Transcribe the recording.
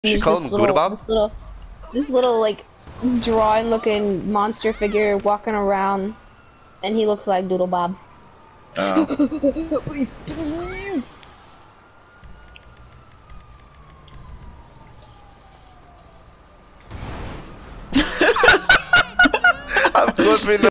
She There's called him Gouda Bob? This little like drawing looking monster figure walking around, and he looks like Doodle Bob. Oh. Please, please. I'm clipping